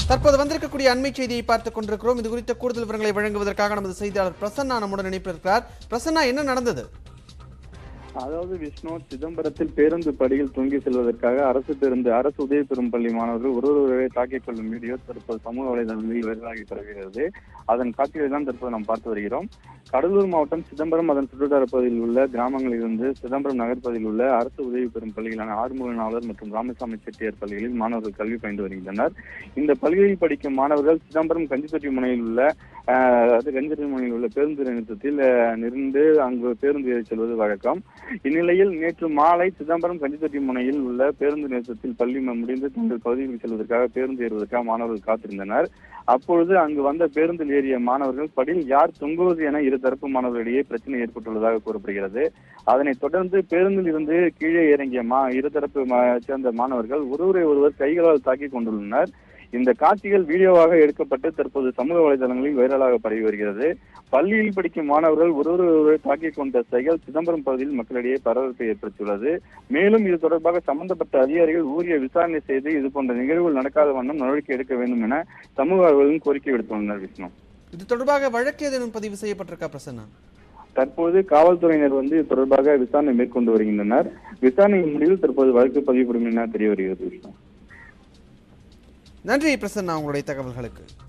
தற்போது வந்திருக்கக்கூடிய அண்மை செய்தியை பார்த்துக் கொண்டிருக்கிறோம். இது குறித்த கூடுதல் விவரங்களை வழங்குவதற்காக நமது செய்தியாளர் பிரசன்னா நம்முடன் இணைப்பில் இருக்கிறார். பிரசன்னா, என்ன நடந்தது? அதாவது விஷ்ணு, சிதம்பரத்தில் பேருந்து படியில் தூங்கி செல்வதற்காக அரசு உதவி பெறும் பள்ளி மாணவர்கள் ஒருவரை தாக்கிக் கொள்ளும் வீடியோ தற்போது சமூக வலைதளங்களில் வைரலாகி வருகிறது. அதன் காட்சிகளை தான் தற்போது நாம் பார்த்து வருகிறோம். கடலூர் மாவட்டம் சிதம்பரம் அதன் சுற்றுவட்டார பகுதியில் உள்ள கிராமங்களில் இருந்து சிதம்பரம் நகர்ப்பகுதியில் உள்ள அரசு உதவி பெறும் பள்ளிகளான ஆறுமுகநாதர் மற்றும் ராமசாமி செட்டியார் பள்ளிகளில் மாணவர்கள் கல்வி பயின்று வருகின்றனர். இந்த பள்ளிகளில் படிக்கும் மாணவர்கள் சிதம்பரம் கஞ்சிப்பட்டி முனையில் உள்ள பேருந்து நிறுத்தத்தில் நின்று அங்கு பேருந்து ஏறி செல்வது வழக்கம். இந்நிலையில் நேற்று மாலை சிதம்பரம் கஞ்சிப்பட்டி முனையில் உள்ள பேருந்து நிறுத்தத்தில் பள்ளி முடிந்து தங்கள் பகுதியில் செல்வதற்காக பேருந்து ஏறுவதற்காக மாணவர்கள் காத்திருந்தனர். அப்பொழுது அங்கு வந்த பேருந்தில் ஏறிய மாணவர்கள் படியில் யார் தொங்குவது என இருதரப்பு மாணவர்களிடையே பிரச்சனை ஏற்பட்டுள்ளதாக கூறப்படுகிறது. அதனைத் தொடர்ந்து பேருந்தில் இருந்து கீழே இறங்கிய இருதரப்பு சேர்ந்த மாணவர்கள் ஒருவர் கைகளால் தாக்கிக் கொண்டுள்ளனர். இந்த காட்சிகள் வீடியோவாக எடுக்கப்பட்டு தற்போது சமூக வலைதளங்களில் வைரலாக பரவி வருகிறது. பள்ளியில் படிக்கும் மாணவர்கள் ஒருவரை தாக்கிக் கொண்ட செயல் சிதம்பரம் பகுதியில் மக்களிடையே பரபரப்பை ஏற்படுத்தியுள்ளது. மேலும் இது தொடர்பாக சம்பந்தப்பட்ட அதிகாரிகள் உரிய விசாரணை செய்து இது போன்ற நிகழ்வுகள் நடக்காத வண்ணம் நடவடிக்கை எடுக்க வேண்டும் என சமூக ஆர்வலர்கள் கோரிக்கை விடுத்துள்ளனர். விஷ்ணு, இது தொடர்பாக வழக்கு ஏதேனும் பதிவு செய்யப்பட்டிருக்கா பிரசன்னா? தற்போது காவல்துறையினர் இது தொடர்பாக விசாரணை மேற்கொண்டு வருகின்றனர். விசாரணையின் முடிவில் தற்போது வழக்கு பதிவுப்படும் என தெரிய வருகிறது. விஷ்ணு, நன்றி பிரசன்னா உங்களுடைய தகவல்களுக்கு.